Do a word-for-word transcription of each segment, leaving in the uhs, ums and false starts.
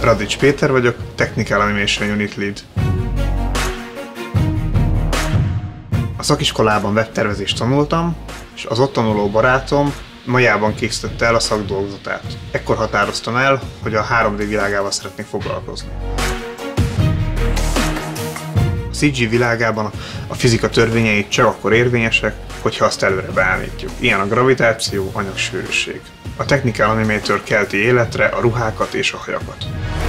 Digic Péter vagyok, Technical Animation Unit Lead. A szakiskolában webtervezést tanultam, és az ott tanuló barátom Majában készítette el a szakdolgozatát. Ekkor határoztam el, hogy a három dé világával szeretnék foglalkozni. A cé gé világában a fizika törvényei csak akkor érvényesek, hogyha azt előre beállítjuk. Ilyen a gravitáció, anyagsűrűség. A Technical Animator kelti életre a ruhákat és a hajakat.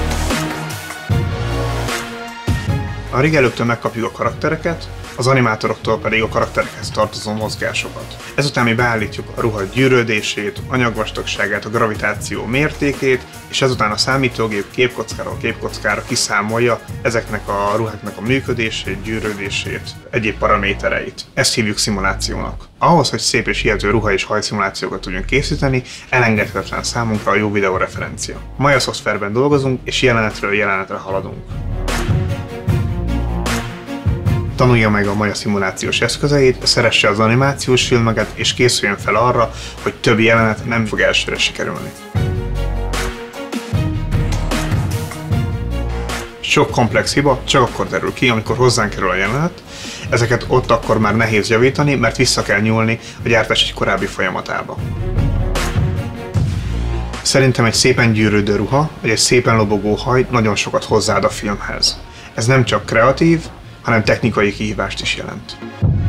A rigelőktől megkapjuk a karaktereket, az animátoroktól pedig a karakterekhez tartozó mozgásokat. Ezután mi beállítjuk a ruha gyűrődését, anyagvastagságát, a gravitáció mértékét, és ezután a számítógép képkockáról képkockára kiszámolja ezeknek a ruháknak a működését, gyűrődését, egyéb paramétereit. Ezt hívjuk szimulációnak. Ahhoz, hogy szép és hihető ruha és hajszimulációkat tudjunk készíteni, elengedhetetlen számunkra a jó videóreferencia. Maja szoftverben dolgozunk, és jelenetről jelenetre haladunk. Tanulja meg a Maja szimulációs eszközeit, szeresse az animációs filmeket, és készüljön fel arra, hogy több jelenet nem fog elsőre sikerülni. Sok komplex hiba csak akkor derül ki, amikor hozzánk kerül a jelenet. Ezeket ott akkor már nehéz javítani, mert vissza kell nyúlni a gyártás egy korábbi folyamatába. Szerintem egy szépen gyűrődő ruha, vagy egy szépen lobogó haj nagyon sokat hozzáad a filmhez. Ez nem csak kreatív, hanem technikai kihívást is jelent.